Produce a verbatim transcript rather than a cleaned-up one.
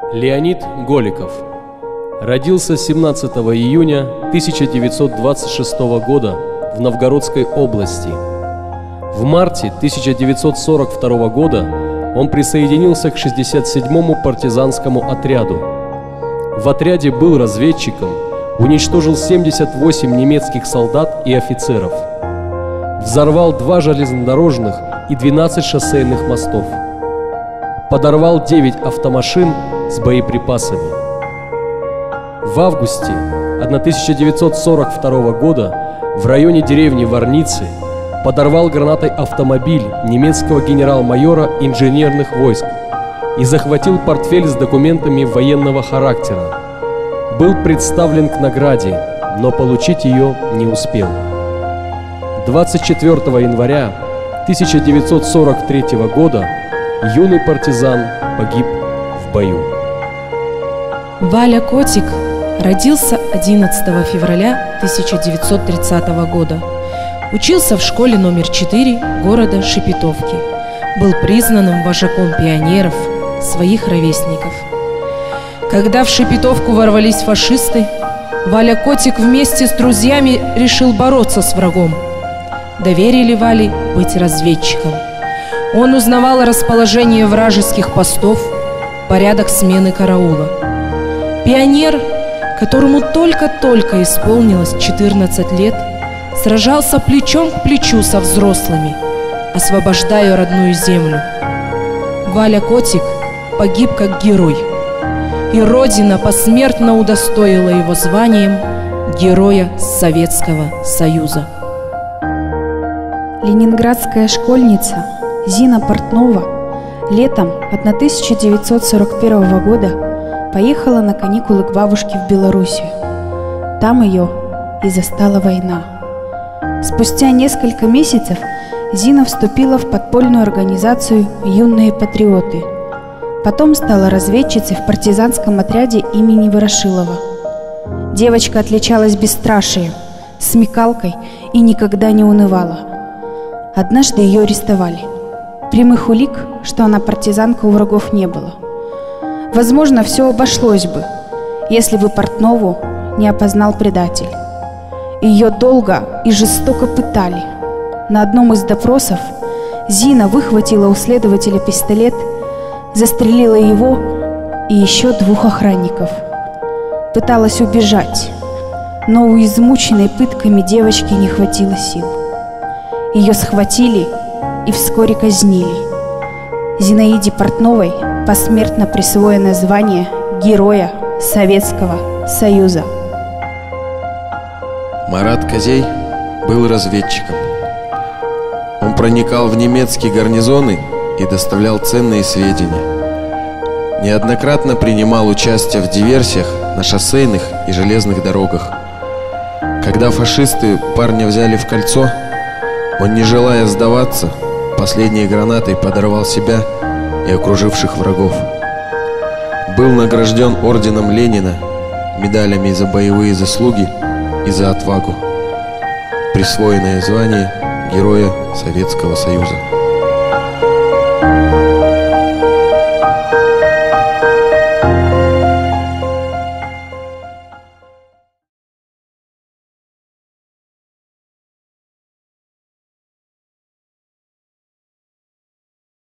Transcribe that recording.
Леонид Голиков родился семнадцатого июня тысяча девятьсот двадцать шестого года в Новгородской области. В марте тысяча девятьсот сорок второго года он присоединился к шестьдесят седьмому партизанскому отряду. В отряде был разведчиком, уничтожил семьдесят восемь немецких солдат и офицеров. Взорвал два железнодорожных и двенадцать шоссейных мостов. Подорвал девять автомашин с боеприпасами. В августе тысяча девятьсот сорок второго года в районе деревни Варницы подорвал гранатой автомобиль немецкого генерал-майора инженерных войск и захватил портфель с документами военного характера. Был представлен к награде, но получить ее не успел. двадцать четвёртого января тысяча девятьсот сорок третьего года юный партизан погиб в бою. Валя Котик родился одиннадцатого февраля тысяча девятьсот тридцатого года. Учился в школе номер четыре города Шепетовки. Был признанным вожаком пионеров, своих ровесников. Когда в Шепетовку ворвались фашисты, Валя Котик вместе с друзьями решил бороться с врагом. Доверили Вале быть разведчиком. Он узнавал расположение вражеских постов, порядок смены караула. Пионер, которому только-только исполнилось четырнадцать лет, сражался плечом к плечу со взрослыми, освобождая родную землю. Валя Котик погиб как герой, и Родина посмертно удостоила его званием Героя Советского Союза. Ленинградская школьница Зина Портнова летом тысяча девятьсот сорок первого года поехала на каникулы к бабушке в Белоруссию. Там ее и застала война. Спустя несколько месяцев Зина вступила в подпольную организацию «Юные патриоты». Потом стала разведчицей в партизанском отряде имени Ворошилова. Девочка отличалась бесстрашием, смекалкой и никогда не унывала. Однажды ее арестовали. Прямых улик, что она партизанка, у врагов не было. Возможно, все обошлось бы, если бы Портнову не опознал предатель. Ее долго и жестоко пытали. На одном из допросов Зина выхватила у следователя пистолет, застрелила его и еще двух охранников. Пыталась убежать, но у измученной пытками девочки не хватило сил. Ее схватили и вскоре казнили. Зинаиде Портновой посмертно присвоено звание Героя Советского Союза. Марат Козей был разведчиком. Он проникал в немецкие гарнизоны и доставлял ценные сведения. Неоднократно принимал участие в диверсиях на шоссейных и железных дорогах. Когда фашисты парня взяли в кольцо, он, не желая сдаваться, последней гранатой подорвал себя и окруживших врагов. Был награжден орденом Ленина, медалями за боевые заслуги и за отвагу, присвоенное звание Героя Советского Союза.